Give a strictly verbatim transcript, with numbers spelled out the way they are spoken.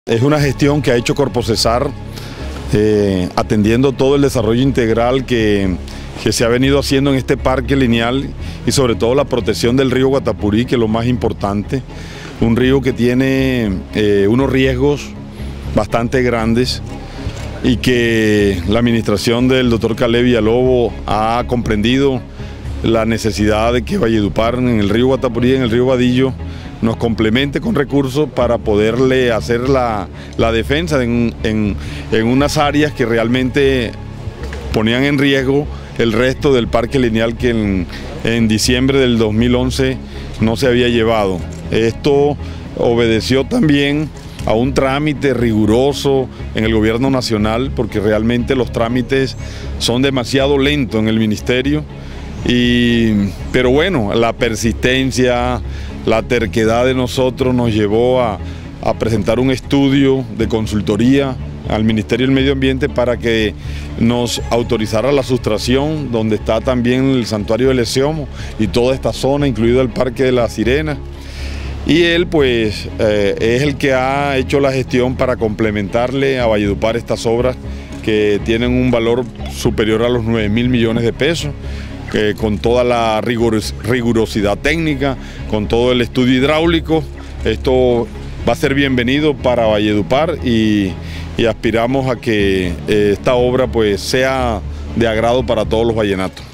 Es una gestión que ha hecho Corpocesar, eh, atendiendo todo el desarrollo integral que, que se ha venido haciendo en este parque lineal y sobre todo la protección del río Guatapurí, que es lo más importante. Un río que tiene eh, unos riesgos bastante grandes y que la administración del doctor Caleb Villalobos ha comprendido la necesidad de que Valledupar, en el río Guatapurí, en el río Vadillo, nos complemente con recursos para poderle hacer la, la defensa en, en, en unas áreas que realmente ponían en riesgo el resto del parque lineal que en, en diciembre del dos mil once no se había llevado. Esto obedeció también a un trámite riguroso en el gobierno nacional, porque realmente los trámites son demasiado lentos en el ministerio. Y, pero bueno, la persistencia, la terquedad de nosotros nos llevó a, a presentar un estudio de consultoría al Ministerio del Medio Ambiente para que nos autorizara la sustracción, donde está también el Santuario del Eseomo y toda esta zona, incluido el Parque de la Sirena. Y él pues eh, es el que ha hecho la gestión para complementarle a Valledupar estas obras que tienen un valor superior a los nueve mil millones de pesos. Que con toda la riguros, rigurosidad técnica, con todo el estudio hidráulico, esto va a ser bienvenido para Valledupar y, y aspiramos a que eh, esta obra pues sea de agrado para todos los vallenatos.